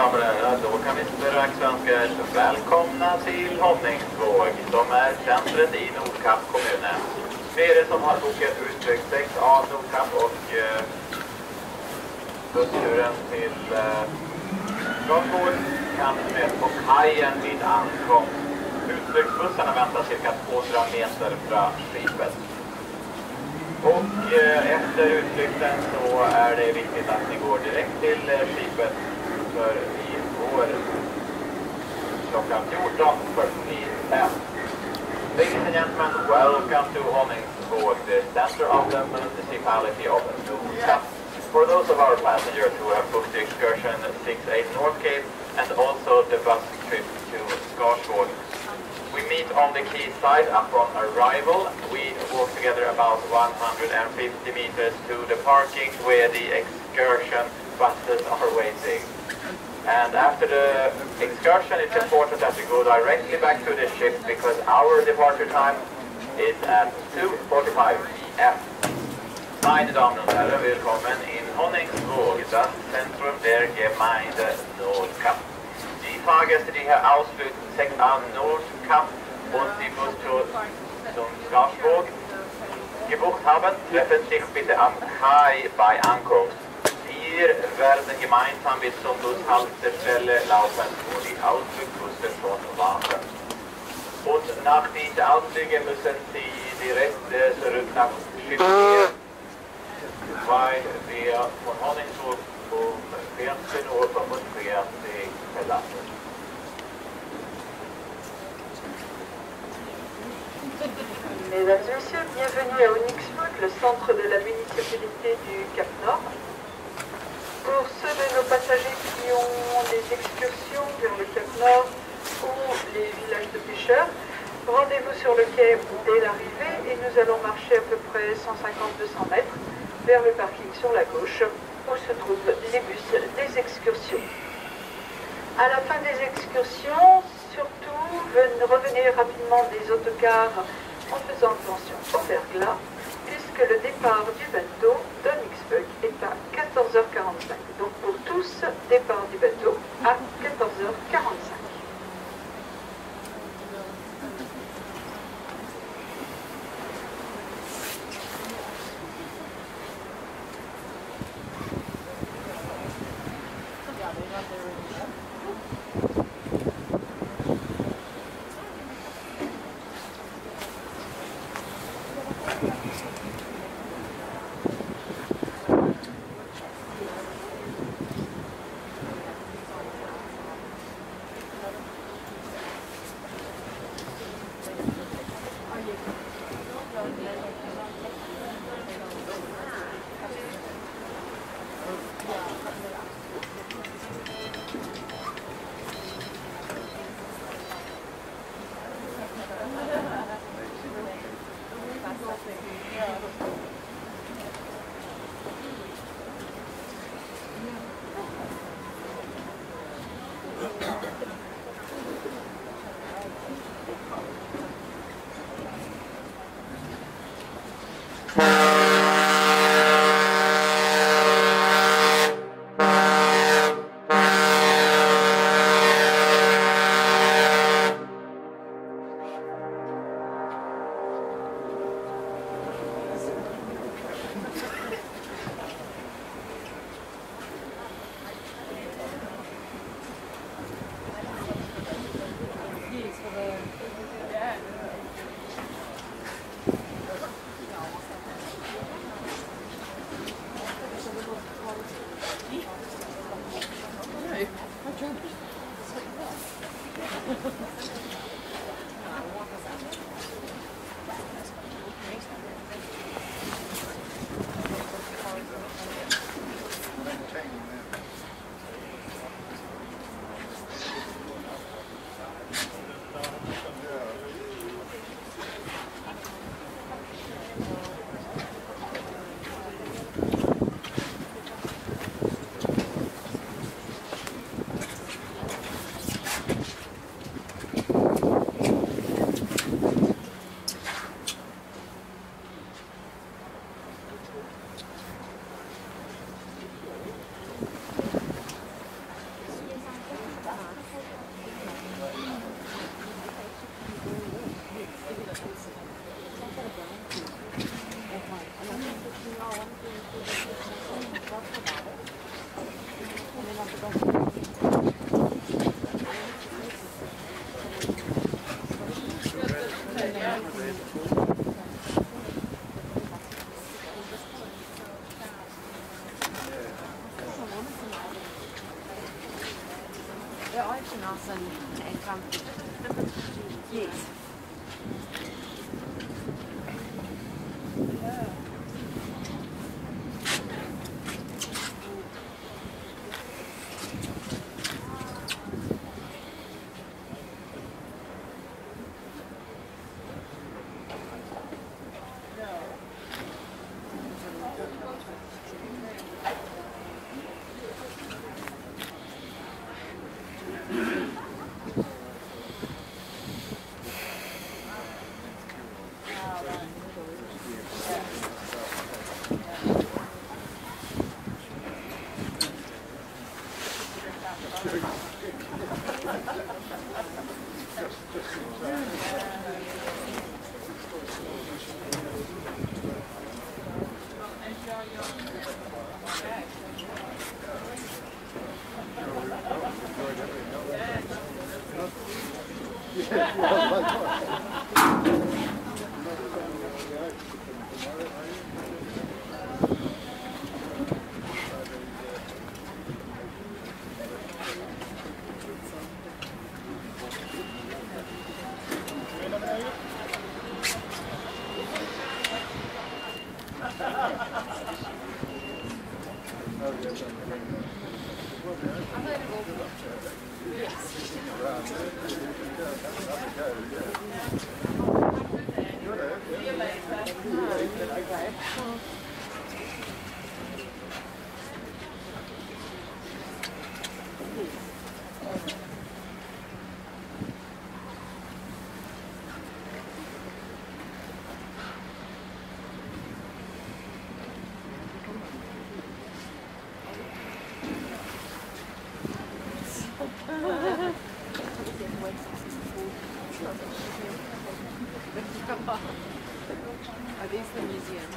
damer och herrar, då kan vi strax önska er välkomna till Honningsvåg, som är centret i Nordkapp kommunen. För er som har bokat utflykt 6A Nordkapp och bussturen till Skarsgård kan med på kajen vid ankomst. Utflyktsbussarna väntar cirka 200 meter från skipet. Och efter utflykten så är det viktigt att ni går direkt till skipet, för vi går klockan 14:45. Ladies and gentlemen, welcome to Honningsvåg, the center of the municipality of Nordkapp. For those of our passengers who have booked the excursion 6-8 North Cape and also the bus trip to Skarsgård, we meet on the quayside upon arrival. We walk together about 150 meters to the parking where the excursion buses are waiting. And after the excursion, it's important that we go directly back to the ship because our departure time is at 2:45 p.m. Meine Damen und Herren, willkommen in Honningsvåg, das Zentrum der Gemeinde Nordkapp. Die Fahrgäste, die hier Ausflug 6A Nordkapp und die Bustour zum Skarsgård gebucht haben, treffen sich bitte am Kai bei Ankunft. Wir werden gemeinsam bis zum Bushaltestelle laufen, wo die Ausflugsbusse schon warten. Und nach diesen Ausflügen müssen Sie direkt zurück nach Schiff, weil wir von Honningsvåg um 14:45 Uhr verlassen. Mesdames et messieurs, bienvenue à Honningsvåg, le centre de la municipalité du Cap Nord. Pour ceux de nos passagers qui ont des excursions vers le Cap Nord ou les villages de pêcheurs, rendez-vous sur le quai dès l'arrivée et nous allons marcher à peu près 150-200 mètres vers le parking sur la gauche où se trouvent les bus des excursions. À la fin des excursions, surtout, revenez rapidement des autocars en faisant attention au verglas, puisque le départ du bateau d'Honningsvåg est à 14h45. Donc pour tous, départ du bateau à 14h45. Ja, ich bin auch so ein Kampf. Yes. Are these the museum?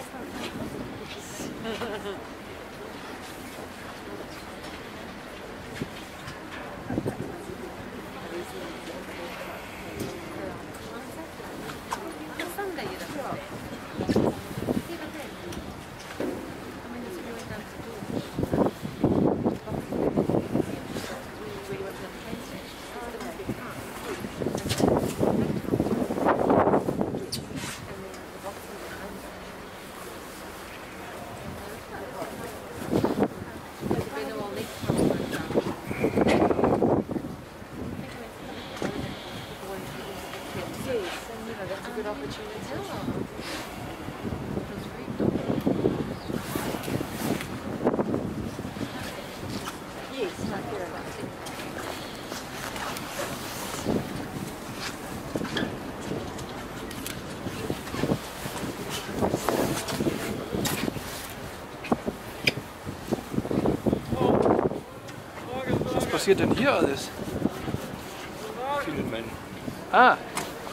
Was passiert denn hier alles? Viele Menschen. Ah!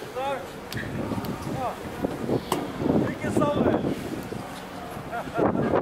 Ja.